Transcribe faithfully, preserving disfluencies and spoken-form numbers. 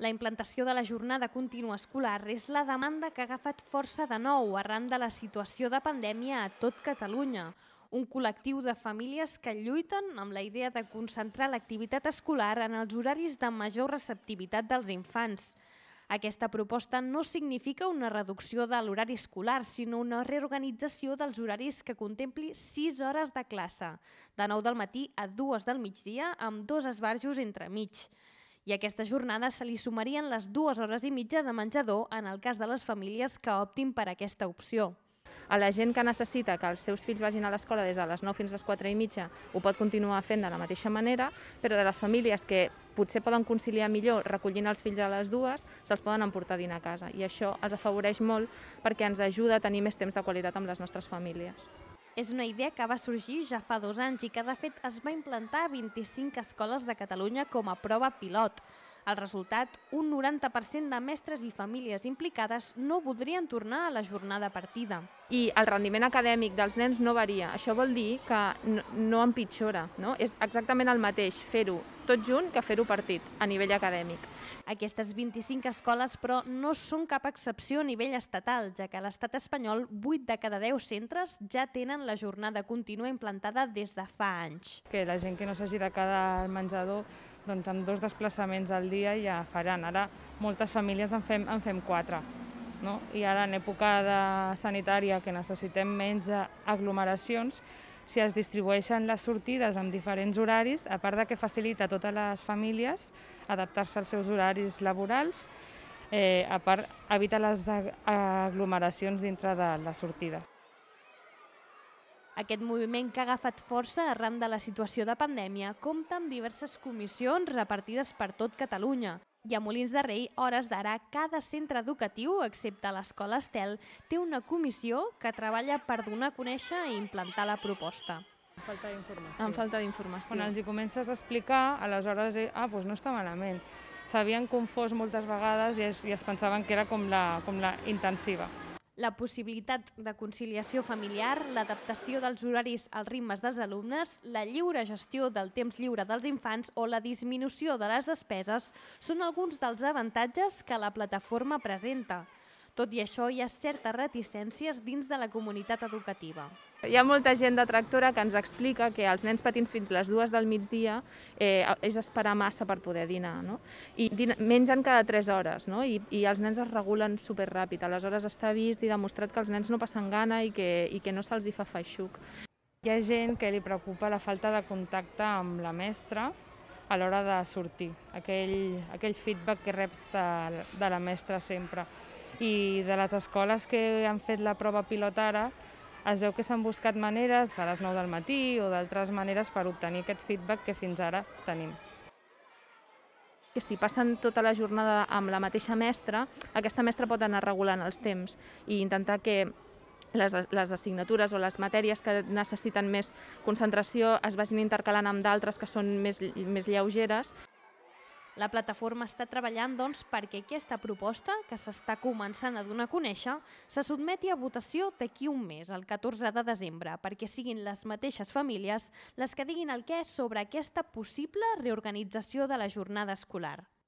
La implantació de la jornada contínua escolar és la demanda que ha agafat força de nou arran de la situació de pandèmia a tot Catalunya. Un col·lectiu de famílies que lluiten amb la idea de concentrar l'activitat escolar en els horaris de major receptivitat dels infants. Aquesta proposta no significa una reducció de l'horari escolar, sinó una reorganització dels horaris que contempli sis hores de classe, de nou del matí a dues del migdia, amb dos esbarjos entremig. I a aquesta jornada se li sumarien les dues hores i mitja de menjador en el cas de les famílies que optin per aquesta opció. A la gent que necessita que els seus fills vagin a l'escola des de les nou fins a les quatre i mitja ho pot continuar fent de la mateixa manera, però de les famílies que potser poden conciliar millor recollint els fills a les dues, se'ls poden emportar a dinar a casa. I això els afavoreix molt perquè ens ajuda a tenir més temps de qualitat amb les nostres famílies. És una idea que va sorgir ja fa dos anys i que de fet es va implantar a vint-i-cinc escoles de Catalunya com a prova pilot. El resultat, un noranta per cent de mestres i famílies implicades no voldrien tornar a la jornada partida. I el rendiment acadèmic dels nens no varia. Això vol dir que no, no empitjora, no? És exactament el mateix fer-ho tot junt que fer-ho partit a nivell acadèmic. Aquestes vint-i-cinc escoles, però, no són cap excepció a nivell estatal, ja que a l'estat espanyol vuit de cada deu centres ja tenen la jornada contínua implantada des de fa anys. Que la gent que no s'hagi de quedar al menjador, doncs amb dos desplaçaments al dia ja faran. Ara moltes famílies en fem, en fem quatre. No? I ara en època de sanitària que necessitem menys aglomeracions, si es distribueixen les sortides amb diferents horaris, a part de que facilita a totes les famílies adaptar-se als seus horaris laborals, eh, a part evita les aglomeracions dintre de les sortides. Aquest moviment que ha agafat força arran de la situació de pandèmia compta amb diverses comissions repartides per tot Catalunya. I a Molins de Rei, a hores d'ara, cada centre educatiu, excepte l'escola Estel, té una comissió que treballa per donar a conèixer i implantar la proposta. Amb falta d'informació. Amb falta d'informació. Quan els hi comences a explicar, aleshores, ah, doncs no està malament. S'havien confós moltes vegades i es, i es pensaven que era com la, com la intensiva. La possibilitat de conciliació familiar, l'adaptació dels horaris als ritmes dels alumnes, la lliure gestió del temps lliure dels infants o la disminució de les despeses són alguns dels avantatges que la plataforma presenta. Tot i això, hi ha certes reticències dins de la comunitat educativa. Hi ha molta gent detractora que ens explica que els nens petits fins les dues del migdia eh, és esperar massa per poder dinar, no? I mengen cada tres hores, no? I, i els nens es regulen superràpid. Aleshores està vist i demostrat que els nens no passen gana i que, i que no se'ls hi fa feixuc. Hi ha gent que li preocupa la falta de contacte amb la mestra a l'hora de sortir, aquell, aquell feedback que reps de, de la mestra sempre. I de les escoles que han fet la prova pilot ara, es veu que s'han buscat maneres a les nou del matí o d'altres maneres per obtenir aquest feedback que fins ara tenim. Que si passen tota la jornada amb la mateixa mestra, aquesta mestra pot anar regulant els temps i intentar que les, les assignatures o les matèries que necessiten més concentració es vagin intercalant amb d'altres que són més, més lleugeres. La plataforma està treballant, doncs, perquè aquesta proposta, que s'està començant a donar a conèixer, se sotmeti a votació d'aquí un mes, el catorze de desembre, perquè siguin les mateixes famílies les que diguin el què sobre aquesta possible reorganització de la jornada escolar.